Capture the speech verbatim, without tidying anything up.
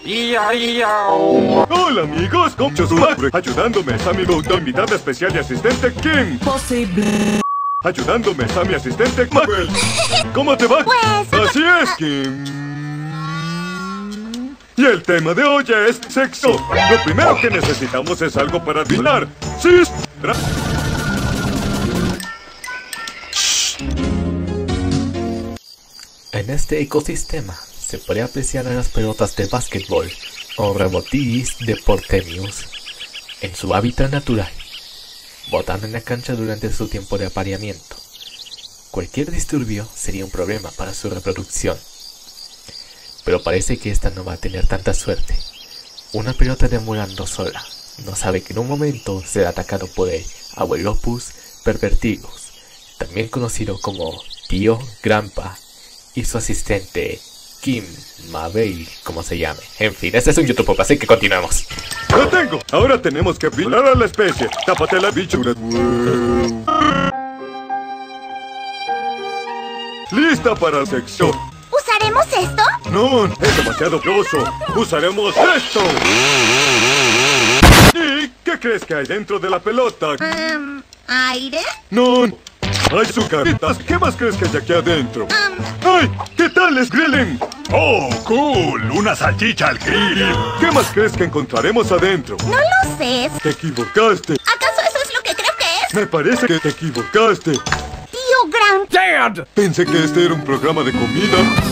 Hola amigos, con su madre, ayudándome a mi invitada especial y asistente Kim. Posible. Ayudándome a mi asistente Mabel. ¿Cómo te va? Pues... Así es, Kim. Y el tema de hoy es sexo. Lo primero que necesitamos es algo para adivinar. ¡Sí! En este ecosistema se puede apreciar a las pelotas de básquetbol o rebotis de Portemius en su hábitat natural, botando en la cancha durante su tiempo de apareamiento. Cualquier disturbio sería un problema para su reproducción, pero parece que esta no va a tener tanta suerte. Una pelota deambulando sola no sabe que en un momento será atacado por el Abuelopus pervertigus, también conocido como tío, grampa, y su asistente Kim, Mabel, como se llame. En fin, este es un YouTube, así que continuemos. ¡Lo tengo! Ahora tenemos que violar a la especie. Tápate la bichura. ¡Lista para el sexo! ¿Usaremos esto? No, es demasiado grosso. Usaremos esto. ¿Y qué crees que hay dentro de la pelota? Um, ¿Aire? No, hay sucaritas. ¿Qué más crees que hay aquí adentro? Um, ¡Ay! ¿Qué tal es grilling? ¡Oh, cool! ¡Una salchicha al grill! ¿Qué más crees que encontraremos adentro? no lo sé. Te equivocaste. ¿Acaso eso es lo que creo que es? Me parece que te equivocaste. Tío Grant. ¡Dad! Pensé que este era un programa de comida.